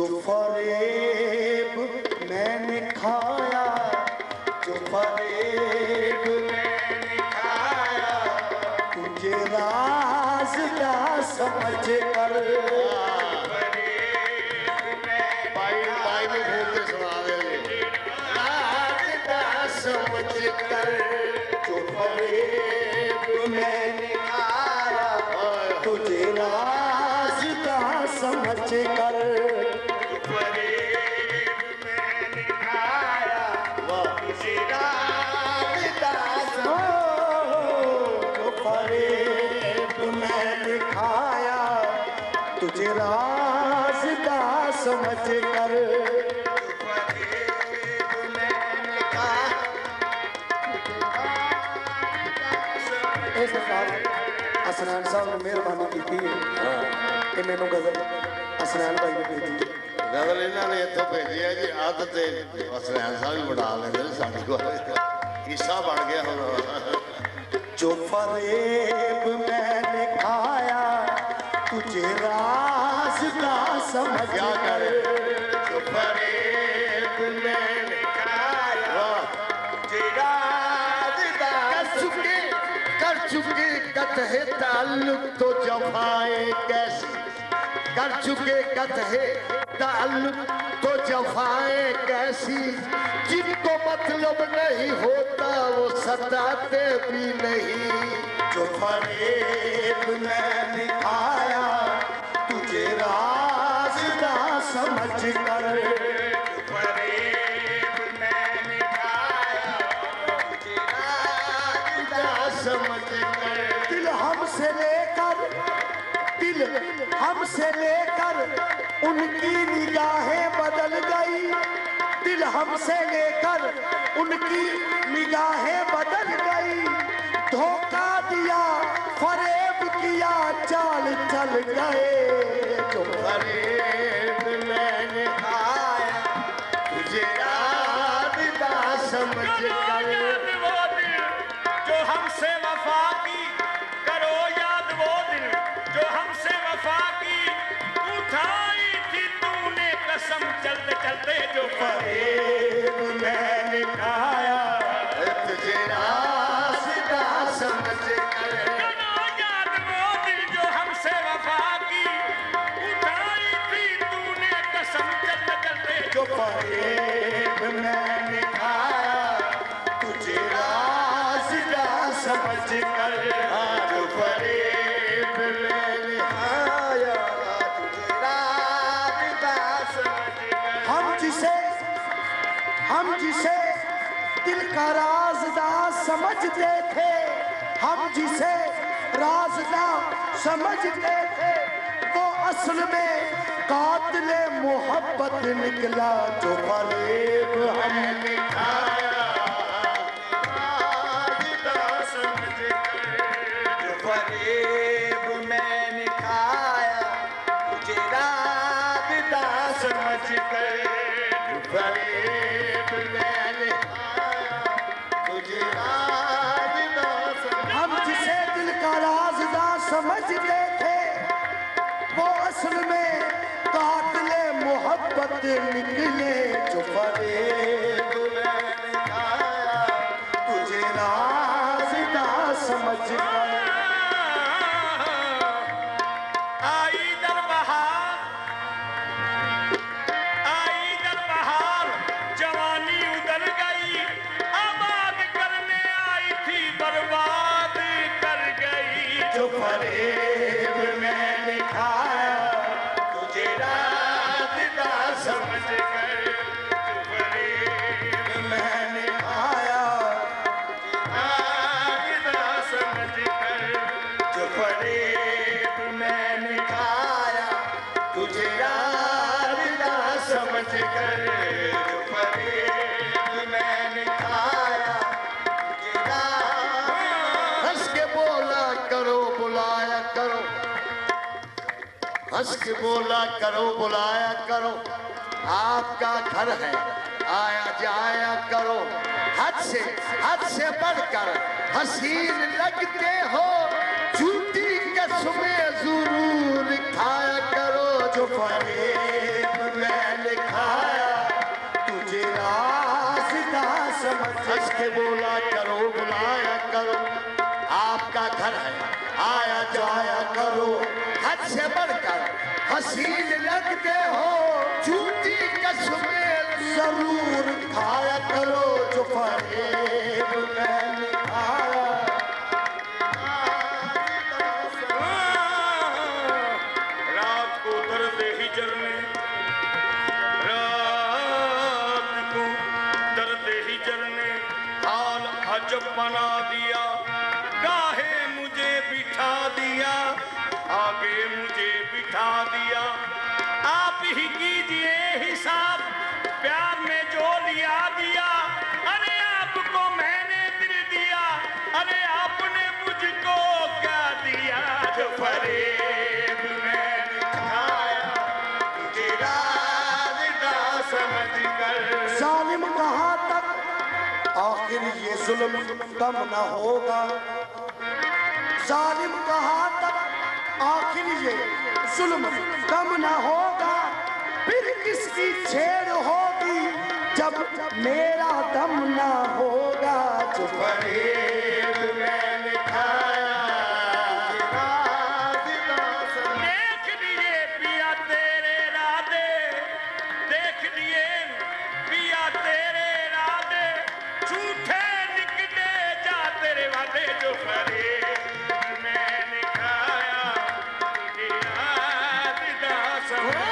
जो फरेब मैंने खाया, जो फरेब मैंने खाया, तुझे राज का समझ कर। समझ कर जो फरेब मैंने खाया, तुझे रास्ता समझ कर। जो फरेब मैंने खाया, तुझे रास्ता जो फरेब मैंने खाया, तुझे रास्ता समझ कर। असनान साहब ने मेहरबानी की थी कि मैंने गजल असनान भाई ने भेजी। गजल इन्होंने इतों भेजी है जी। आदत असनान साहब भी बना लेंगे साड़ी को किस्सा बन गया। जो फरेब मैंने खाया, तुझे राज का समझ कर। जो फरेब मैंने खाया, तुझे राज का कर चुके कतहे ताल्लुक तो जफाएं कैसी, कर चुके कतहे ताल्लुक तो जफाएं कैसी, जिनको मतलब नहीं होता वो सताते भी नहीं। जो फरेब मैंने खाया, तुझे रास्ता समझ कर। हमसे लेकर उनकी निगाहें बदल गई, दिल हमसे लेकर उनकी निगाहें बदल गई। धोखा दिया, फरेब किया, चाल चल गए। जो फरेब मैंने खाया, तुझे रास्ता समझ कर। जो हमसे वफा की, करो याद वो दिल जो हमसे वफा की उठाई थी तूने कसम चलते चलते। जो फरेब मैंने खाया, तुझे रास्ता समझ कर। करो याद वो दिल जो हमसे वफा की उठाई थी तूने कसम चलते चलते। जो फरेब मैंने खाया, तुझे रास्ता समझ कर। जो फरेब मैंने खाया, तुझे रास्ता समझ कर। हम जिसे दिल का राज़दार समझते थे, हम जिसे राज़दार समझते थे, वो असल में कातिले मोहब्बत निकला। जो फरेब हमने खाया, फरेब मैंने खाया, तुझे रास्ता समझ कर। फरेब मैंने खाया, तुझे रास्ता समझ। हम जिसे दिल का राज़दार समझते थे, वो असल में कातिले मोहब्बत निकले। जो फरेब मैंने खाया, तुझे रास्ता समझ कर। जो फरेब मैंने खाया, तुझे रास्ता समझ कर। जो फरेब मैंने खाया, रास्ता समझ कर। जो फरेब मैंने खाया, तुझे रास्ता समझ कर। जो फरेब मैंने खाया, तुझे हंस के बोला करो बुलाया करो, हंस के बोला करो बुलाया करो, आपका घर है आया जाया करो। हद से बढ़कर हसीन लगते हो, झूठी कसमें जरूर खाया करो। जो फरेब में हंस के बोला करो, बुलाया करो, आपका घर है, आया जाया करो, हद से बढ़कर हसीन लगते हो, झूठी कसमें जरूर खाया करो, जो फरेब मैंने खाया। रात को दर्द हिजर ने, रात को दर्द हिजर ने हाल अजब बना दिया, गाहे मुझे बिठा दिया, आगे मुझे बिठा दिया। आप ही कीजिए हिसाब, प्यार में जो लिया दिया, अरे आपको मैंने दिल दिया, अरे आपने मुझको क्या दिया, जो फरेब मैंने खाया, तुझे राज़ समझ कर। जालिम कहाँ तक आखिर ये जुल्म कम न होगा, जालिम कहाँ तक आखिर ये जुल्म कम न होगा, फिर किसकी छेड़ होगी जब मेरा दम न होगा, जो फरेब मैंने खाया, देख लिए पिया तेरे राधे, देख लिए पिया तेरे राधे, झूठे निकले जा तेरे वादे, जो फरेब मैंने खाया, तुझे याद ना समझ।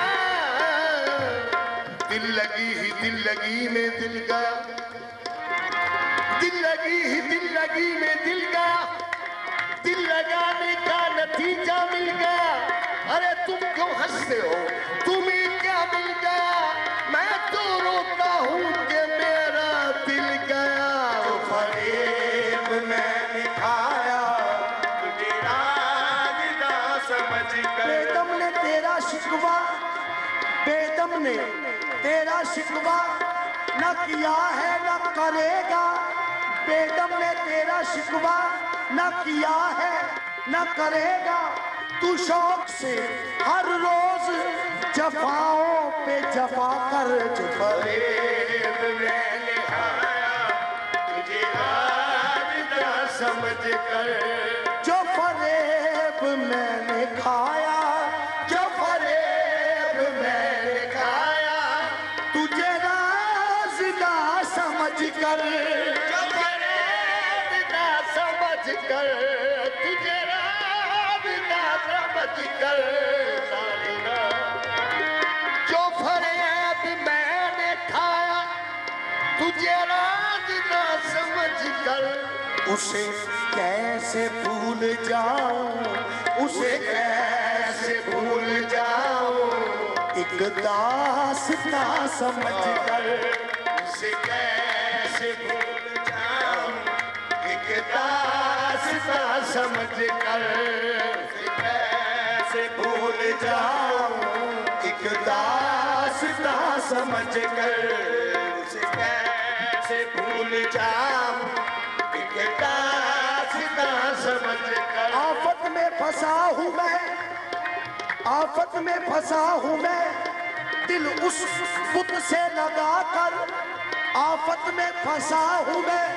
दिल लगी ही दिल लगी में दिल गया, दिल लगी ही दिल लगी में दिल गया, दिल लगाने का नतीजा मिल गया। अरे तुम क्यों हंसते हो, तुम्हें क्या मिल गया, मैं तो रोता हूँ कि मेरा दिल गया, जो फरेब मैंने खाया, तुझे राज ना समझ कर। बेदम ने तेरा शिकवा, बेदम ने तेरा शिकवा न किया है न करेगा, बेदम ने तेरा शिकवा न किया है न करेगा, तू शौक से हर रोज जफाओं पे जफा कर, जो फरेब मैंने खाया, तुझे राज ना समझ कर, जो फरेब मैंने खाया, जो फरेब मैंने खाया, तुझे राज ना समझ कर, जो फरेब ना समझ कर, तुझे राज ना समझ कर, जो फरेब मैंने खाया, तुझे राज ना समझ कर, उसे कैसे भूल जाऊं, उसे कैसे भूल जाऊं, एक दास्तां समझ कर, उसे कैसे भूल जाऊं, एक दास्तां समझ कर, उसे कैसे भूल जाऊं, एक दास्तां समझ कर, उसे कैसे भूल जाऊं, एक दास्तां समझ कर। आफत में फंसा हूँ मैं, आफत में फंसा हूँ मैं, दिल उस बुत से लगा कर, आफत में फंसा हूँ मैं,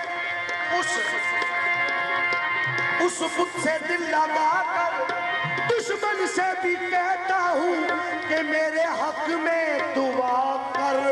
उस बुत से दिल लगा कर, दुश्मन से भी कहता हूँ कि मेरे हक में दुआ कर,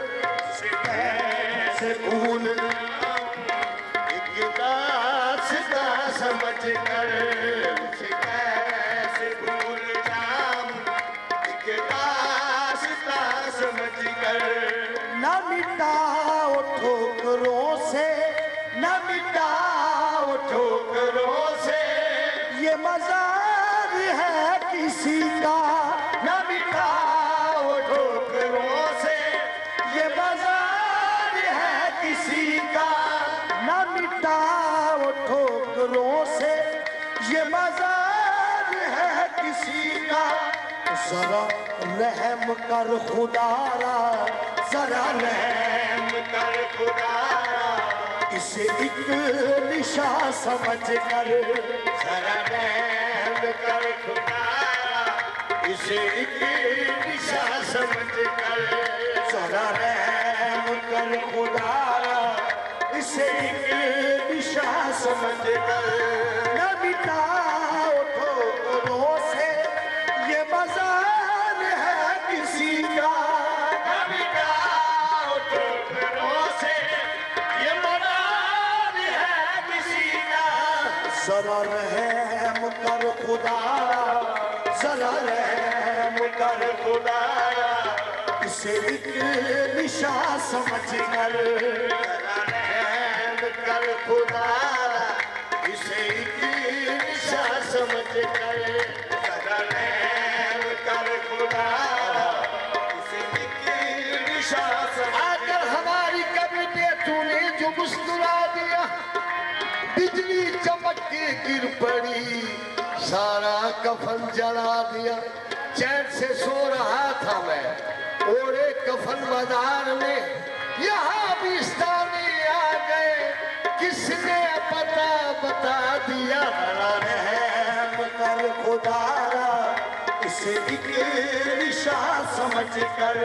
कैसे भूल एक दास्तां समझ कर, उसे कैसे भूल जाऊं, एक दास्तां समझ कर, न मिटाओ ठोकरों से, न मिटाओ ठोकरों से ये मजार है किसी का, न मिटाओ ठोकरों से, ये मजार है किसी का, न मिटाओ ठोकरों से ये मजार है किसी का, जरा रहम कर खुदारा, जरा रहम कर खुदारा, इसे एक निशा समझ कर, जरा रहम कर खुदारा, इसे एक दिशा समझ कर, जरा रहम कर खुदारा, जिसे एक दिशा समझ कर न मिटाओ ठोकरों से ये बाजार है किसी का, न मिटाओ ठोकरों से ये बाजार है किसी का। जरा रहम कर खुदा, जरा रहम कर खुदा, इसे एक निशा समझ कर, जरा रहम कर खुदा, इसे एक निशा समझ कर, जरा रहम कर खुदा, इसे एक निशा समझ। आकर हमारी कब्र पे तूने जो मुस्कुरा दिया, बिजली चमक के गिर पड़ी, सारा कफन जला दिया। चैन से सो रहा था मैं, ओढ़े कफन बाजार में, यहाँ बिस्तामी आ गए, किसने पता बता दिया। रहम कर खुदा, इसे एक निशा समझ कर,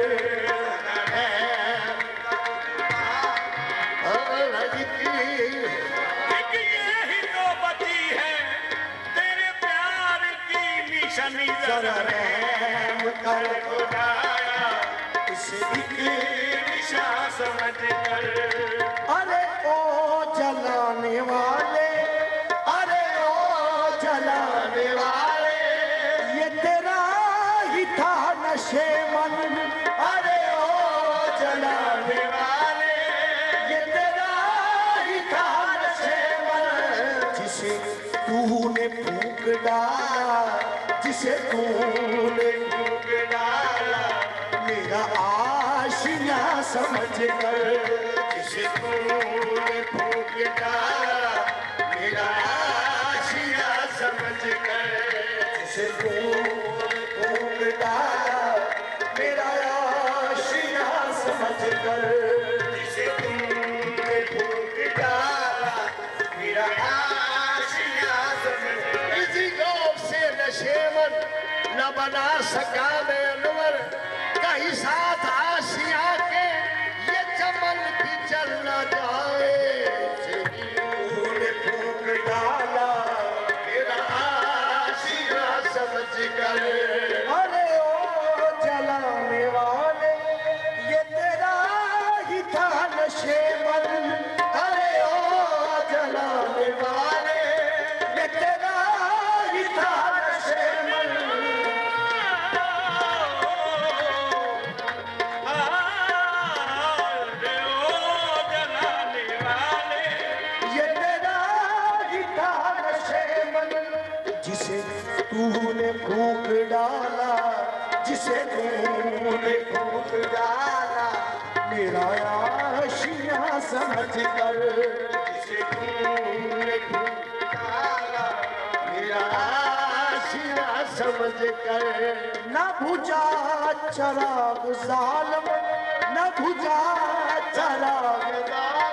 रहम कर खुदा, इसे एक निशा समझ कर। अरे ओ जलाने वाले, अरे ओ जलाने वाले, ये तेरा ही था नशेमन, अरे ओ जलाने वाले, ये तेरा ही था नशेमन, जिसे तूने फूंक डाला, जिसे तूने फूंक डाला, मेरा आशिया समझ कर, जिसे तूने फूंक डाला, मेरा आशिया समझ कर, जिसे तूने फूंक डाला, मेरा आशिया समझ कर, जिसे तूने फूंक डाला, मेरा आशिया समझ कर। इसी गौर से नशेमन न बना सका मैं अनवर, कहीं साथ आशिया के ये चमन भी चल न जाए, तूने फूंक डाला, मेरा आशिया समझ कर। अरे ओ जलाने वाले, ये तेरा ही था नशेमन, अरे ओ जलाने वाले, ये तेरा ही था नशेमन। ये तेरा ही था नशेमन, जिसे तूने फूंक डाला, जिसे तूने फूंक डाला, मेरा आशिया समझ कर, जिसे तूने फूंक डाला, मेरा आशिया समझ कर। न बुझा चराग जालिम, न बुझा चराग जालिम,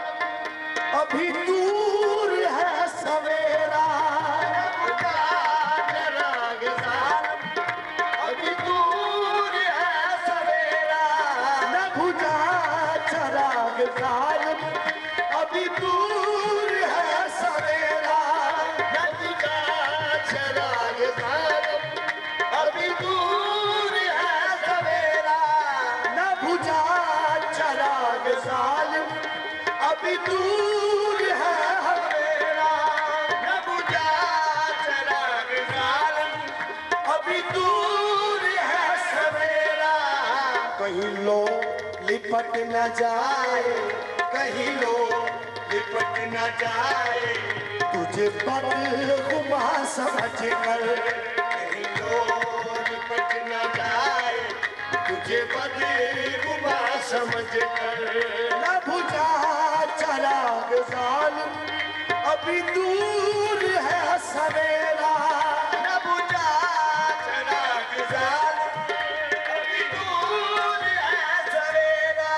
अभी दूर है सवेरा, न बुझा चराग जालिम, अभी दूर है सवेरा, न बुझा चराग जालिम, अभी दूर है सवेरा, न बुझा चराग जालिम, अभी दूर है सवेरा, न बुझा चराग जालिम, अभी दूर है सवेरा, न बुझा चराग जालिम, अभी दूर है सवेरा। कहीं लो लिपट न जाए, कहीं लो लिपट न जाए, तुझे बदगुमा समझ कर, कहीं लो लिपट न जाए, तुझे बदगुमा समझ कर। न बुझा चराग जालिम, अभी दूर है सवेरा, न बुझा चराग जालिम, अभी दूर है सवेरा,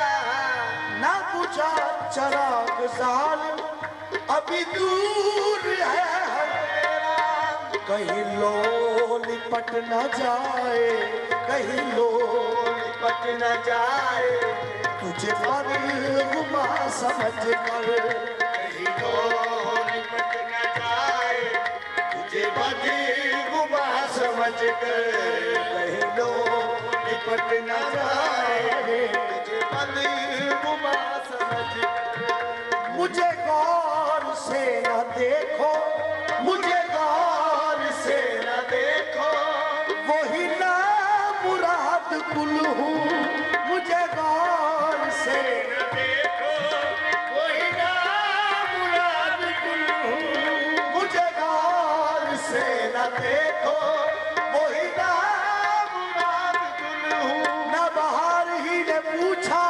न बुझा चराग जालिम, अभी दूर है सवेरा। कहीं लो लिपट न जाए, कहीं लो लिपट न जाए, मुझे बदगुमा समझ कर, कहीं तो निपट न जाए तुझे बदगुमा समझ कर, कहीं लो निपट न जाए तुझे बदगुमा समझ कर। मुझे गौर से न देखो, मुझे गौर से न देखो वही ना मुराद कुल हूँ, मुझे गौर से न देखो वही ना मुराद कुल हूँ, मुझे गौर से न देखो वही ना मुराद कुल हूँ। न बाहर ही ने पूछा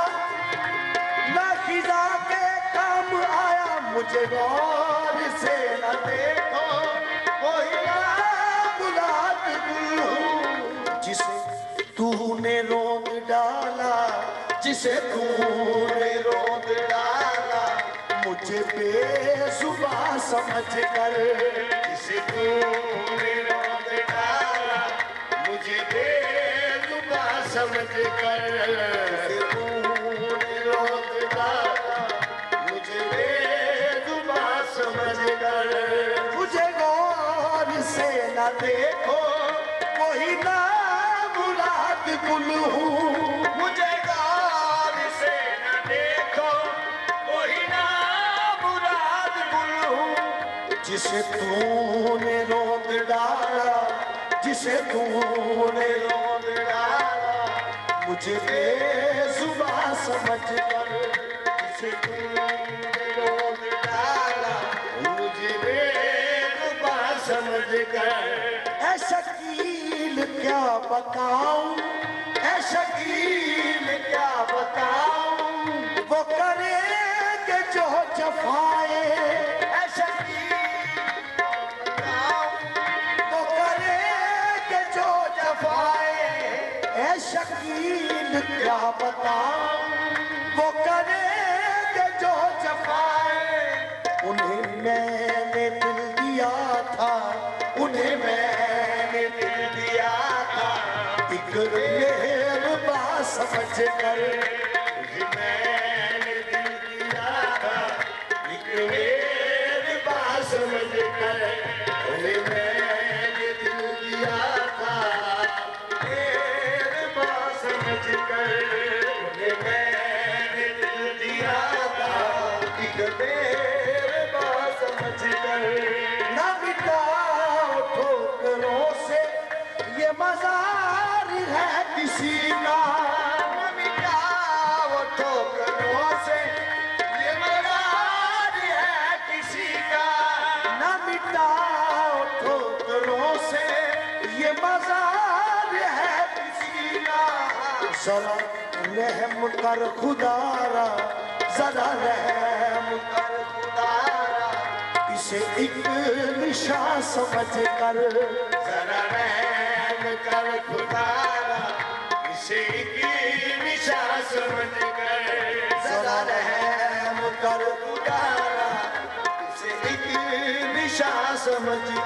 न खिजा के काम आया, मुझे गौर से न देखो वही ना मुराद कुल हूँ। जिसे तूने रोक डाला, जिसे तूने रोक डाला, मुझे बेजुबान समझ कर, जिसे तूने रोक डाला मुझे बेजुबान समझ कर, जिसे तूने रोक डाला मुझे बेजुबान समझ कर। मुझे गौर से न देखो वही ना मुराद कुल हूँ, मुझे गौर से न देखो वही ना मुराद कुल हूँ। जिसे तूने रोक डाला, जिसे तूने रोक डाला, मुझे बेजुबान समझ कर, जिसे तूने रोक डाला मुझे बेजुबान समझ कर। ऐ शकील क्या बताऊं, ऐ शकील क्या बताऊं, वो करेंगे जो जफाए, ऐ शकील वो करेंगे जो जफाए, ऐ शकील क्या बताऊं, वो करेंगे जो जफाए। उन्हें मैंने दिल दिया था, उन्हें मैंने दिल दिया था, एक मेहरबान समझ कर, तुझे मैंने दिल दिया था एक मेहरबान समझ कर, तुझे मैंने दिल दिया था मेहरबान समझ कर, तुझे मैंने दिल दिया था एक मेहरबान समझ कर। न मिटाओ ठोकरों से ये मजार है किसी का, न मिटाओ ठोकरों से ये मजार है किसी का, न मिटाओ ठोकरों से ये मजार है किसी का। जरा रहम कर खुदारा, जरा रहम कर खुदारा, इसे एक निशान समझ कर, जरा रहम कर खुदारा इसे एक निशान समझ कर, जरा रहम कर खुदारा इसे एक निशान समझ